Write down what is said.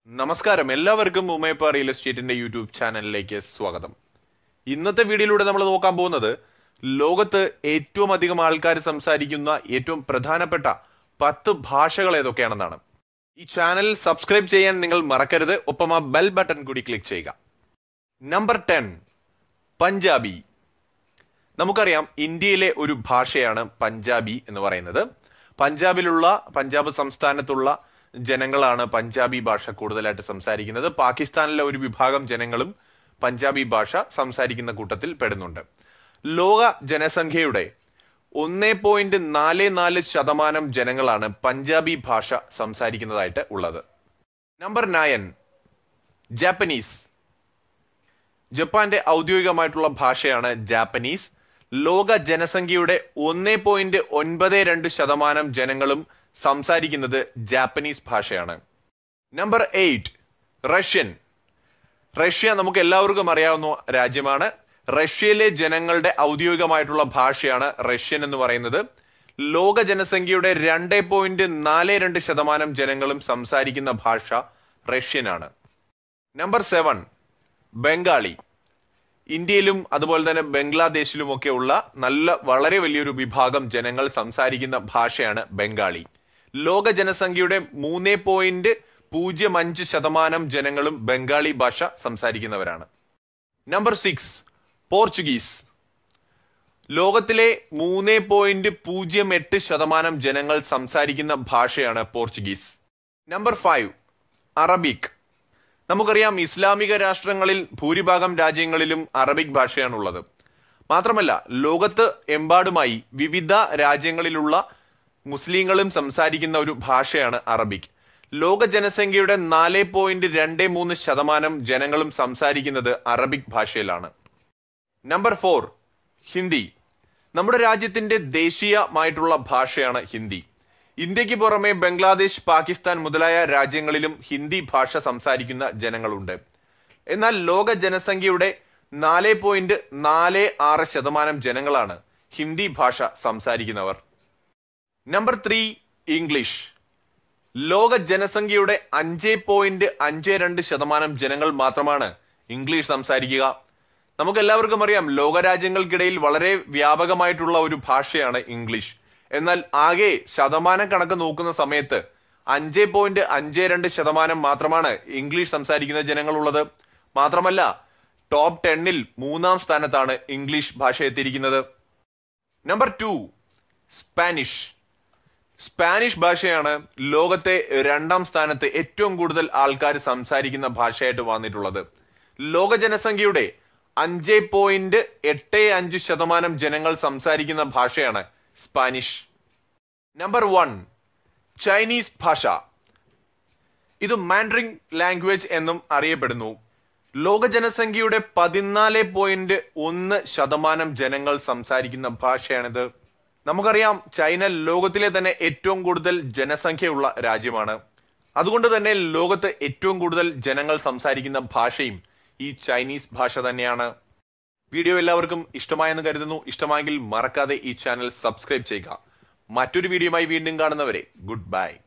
നമസ്കാരം, എല്ലാവർക്കും ഉമേപ്പ real എസ്റ്റേറ്റിന്റെ YouTube ചാനലിലേക്ക് സ്വാഗതം. ഇന്നത്തെ വീഡിയോയിലൂടെ നമ്മൾ നോക്കാൻ പോകുന്നത് ലോകത്ത് ഏറ്റവും അധികം ആൾക്കാർ സംസാരിക്കുന്ന ഏറ്റവും പ്രധാനപ്പെട്ട 10 ഭാഷകൾ ഏതൊക്കെയാണെന്നാണ്. ഈ ചാനൽ സബ്സ്ക്രൈബ് ചെയ്യാൻ നിങ്ങൾ മറക്കരുത്. ഒപ്പം ആ ബെൽ ബട്ടൺ കൂടി ക്ലിക്ക് ചെയ്യുക. നമ്പർ 10, പഞ്ചാബി. നമുക്കറിയാം, ഇന്ത്യയിലെ ഒരു ഭാഷയാണ് പഞ്ചാബി എന്ന് പറയുന്നത്. പഞ്ചാബ് സംസ്ഥാനത്തുള്ള ജനങ്ങളാണ് പഞ്ചാബി ഭാഷ കൂടുതലായിട്ട് സംസാരിക്കുന്നത്. പാകിസ്ഥാനിലെ ഒരു വിഭാഗം ജനങ്ങളും പഞ്ചാബി ഭാഷ സംസാരിക്കുന്ന കൂട്ടത്തിൽ പെടുന്നുണ്ട്. ലോക ജനസംഖ്യയുടെ 1.44% ജനങ്ങളാണ് പഞ്ചാബി ഭാഷ സംസാരിക്കുന്നതായിട്ട് ഉള്ളത്. Number 9, Japanese. ജപ്പാന്റെ ഔദ്യോഗികമായിട്ടുള്ള ഭാഷയാണ് ജാപ്പനീസ്. ലോക ജനസംഖ്യയുടെ 1.92% ജനങ്ങളും സംസാരിക്കുന്നത് ജാപ്പനീസ് ഭാഷയാണ്. Number 8, Russian. റഷ്യ നമുക്ക് എല്ലാവർക്കും അറിയാവുന്ന രാജ്യമാണ്. റഷ്യയിലെ ജനങ്ങളുടെ ഔദ്യോഗികമായിട്ടുള്ള ഭാഷയാണ് റഷ്യൻ എന്ന് പറയുന്നത്. ലോക ജനസംഖ്യയുടെ 2.42% ജനങ്ങളും സംസാരിക്കുന്ന ഭാഷ റഷ്യനാണ്. നമ്പർ 7, ബംഗാളി. ഇന്ത്യയിലും അതുപോലെ തന്നെ ബംഗ്ലാദേശിലും ഒക്കെ ഉള്ള വളരെ വലിയൊരു വിഭാഗം ജനങ്ങൾ സംസാരിക്കുന്ന ഭാഷയാണ് ബംഗാളി. ലോക ജനസംഖ്യയുടെ 3.05% ജനങ്ങളും ബംഗാളി ഭാഷ സംസാരിക്കുന്നവരാണ്. Number 6, Portuguese. ലോകത്തിലെ 3.08% ജനങ്ങൾ സംസാരിക്കുന്ന ഭാഷയാണ് പോർച്ചുഗീസ്. Number 5, Arabic. നമുക്കറിയാം, ഇസ്ലാമിക രാഷ്ട്രങ്ങളിൽ ഭൂരിഭാഗം രാജ്യങ്ങളിലും അറബിക് ഭാഷയാണുള്ളത്. മാത്രമല്ല, ലോകത്ത് എമ്പാടുമായി വിവിധ രാജ്യങ്ങളിലുള്ള മുസ്ലിങ്ങളും സംസാരിക്കുന്ന ഒരു ഭാഷയാണ് അറബിക്. ലോക ജനസംഖ്യയുടെ 4.23% ജനങ്ങളും സംസാരിക്കുന്നത് അറബിക് ഭാഷയിലാണ്. നമ്പർ 4, ഹിന്ദി. നമ്മുടെ രാജ്യത്തിന്റെ ദേശീയമായിട്ടുള്ള ഭാഷയാണ് ഹിന്ദി. ഇന്ത്യക്ക് പുറമെ ബംഗ്ലാദേശ്, പാകിസ്ഥാൻ മുതലായ രാജ്യങ്ങളിലും ഹിന്ദി ഭാഷ സംസാരിക്കുന്ന ജനങ്ങളുണ്ട്. എന്നാൽ ലോക ജനസംഖ്യയുടെ 4.46% ജനങ്ങളാണ് ഹിന്ദി ഭാഷ സംസാരിക്കുന്നവർ. Number 3, English. ലോക ജനസംഖ്യയുടെ 5.52% ജനങ്ങൾ മാത്രമാണ് ഇംഗ്ലീഷ് സംസാരിക്കുക. നമുക്ക് എല്ലാവർക്കും അറിയാം, ലോകരാജ്യങ്ങൾക്കിടയിൽ വളരെ വ്യാപകമായിട്ടുള്ള ഒരു ഭാഷയാണ് ഇംഗ്ലീഷ്. എന്നാൽ ആകെ ശതമാനം കണക്ക് നോക്കുന്ന സമയത്ത് 5.52% മാത്രമാണ് ഇംഗ്ലീഷ് സംസാരിക്കുന്ന ജനങ്ങളുള്ളത്. മാത്രമല്ല, ടോപ്പ് 10-ൽ 3-ാം സ്ഥാനത്താണ് ഇംഗ്ലീഷ് ഭാഷ എത്തിയിരിക്കുന്നത്. Number 2, Spanish. സ്പാനിഷ് ഭാഷയാണ് ലോകത്തെ 2-ാം സ്ഥാനത്ത് ഏറ്റവും കൂടുതൽ ആൾക്കാർ സംസാരിക്കുന്ന ഭാഷയായിട്ട് വന്നിട്ടുള്ളത്. ലോക ജനസംഖ്യയുടെ 5.85% ജനങ്ങൾ സംസാരിക്കുന്ന ഭാഷയാണ് സ്പാനിഷ്. നമ്പർ 1, ചൈനീസ് ഭാഷ. ഇത് മാൻഡറിൻ ലാംഗ്വേജ് എന്നും അറിയപ്പെടുന്നു. ലോക ജനസംഖ്യയുടെ 14.1% ജനങ്ങൾ സംസാരിക്കുന്ന ഭാഷയാണിത്. നമുക്കറിയാം, ചൈന ലോകത്തിലെ തന്നെ ഏറ്റവും കൂടുതൽ ജനസംഖ്യയുള്ള രാജ്യമാണ്. അതുകൊണ്ട് തന്നെ ലോകത്ത് ഏറ്റവും കൂടുതൽ ജനങ്ങൾ സംസാരിക്കുന്ന ഭാഷയും ഈ ചൈനീസ് ഭാഷ തന്നെയാണ്. വീഡിയോ എല്ലാവർക്കും ഇഷ്ടമായെന്ന് കരുതുന്നു. ഇഷ്ടമായെങ്കിൽ മറക്കാതെ ഈ ചാനൽ സബ്സ്ക്രൈബ് ചെയ്യുക. മറ്റൊരു വീഡിയോയുമായി വീണ്ടും കാണുന്നവരെ ഗുഡ് ബൈ.